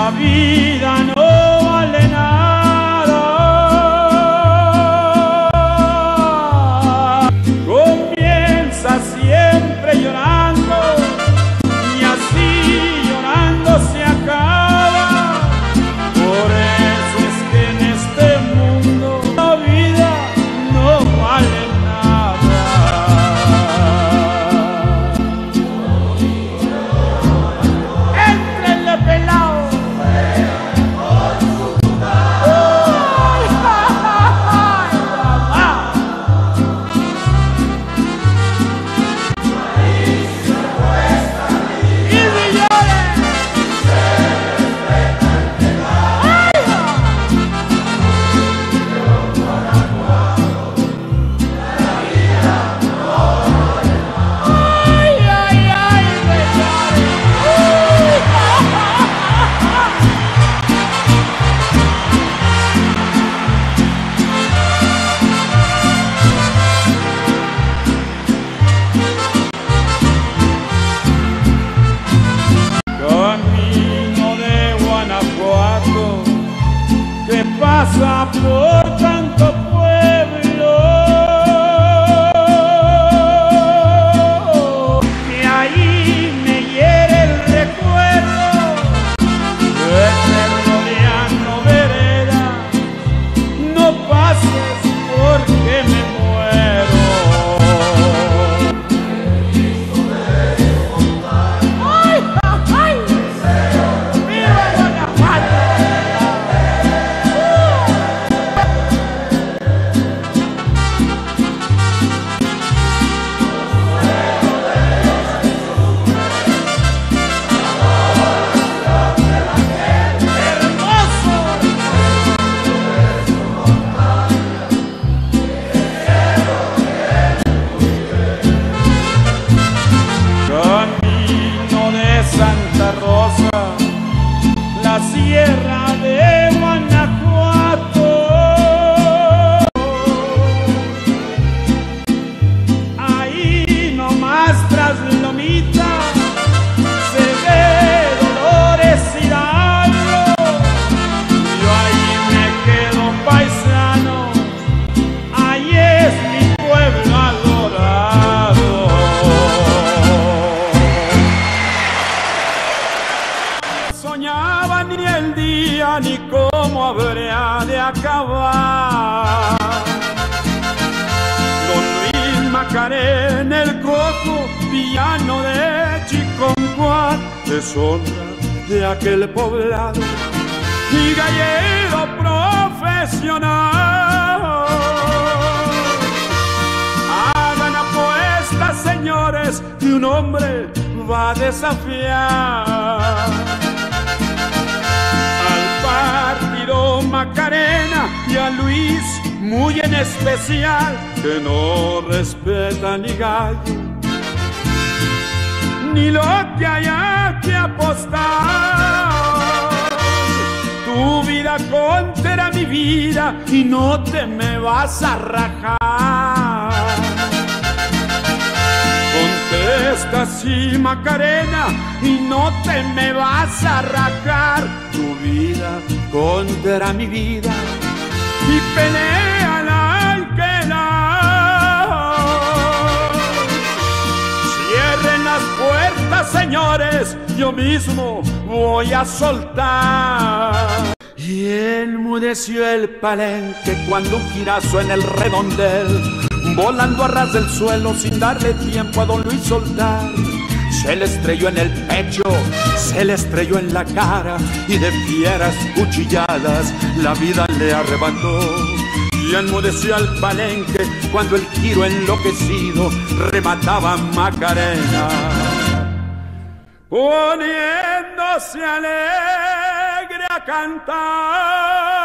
la vida no vale nada. Comienza siempre llorando y así llorando se acaba. Por eso es que en este mundo la vida no vale nada. Éntrenle pelao. Que pasa por tanto pueblo, que ahí me hiere el recuerdo de rodeando veredas. No pases porque me muero. ¡Ay, ay! ¡Viva Guanajuato! Camino de Santa Rosa, la sierra de Guanajuato. Ahí nomás tras Lomita se ve Dolores Hidalgo. Yo ahí me quedo paisano, ahí es mi pueblo adorado. Soñaba ni el día ni cómo habría de acabar. Don Luis Macarena, el Coco, villano de Chiconcuac, deshonra de aquel poblado y gallero profesional. Hagan apuestas, señores, que un hombre va a desafiar partido Macarena y a Luis muy en especial, que no respeta ni gallo ni lo que haya que apostar. Tu vida contra mi vida y no te me vas a rajar. Contesta sí, Macarena, y no te me vas a rajar. Tu vida contra mi vida y pelea al que la. Cierren las puertas, señores, yo mismo voy a soltar. Y enmudeció el palenque cuando un girazo en el redondel, volando a ras del suelo sin darle tiempo a don Luis soltar, se le estrelló en el pecho, se le estrelló en la cara y de fieras cuchilladas la vida le arrebató. Y enmudeció al palenque cuando el giro enloquecido remataba a Macarena, poniéndose alegre a cantar.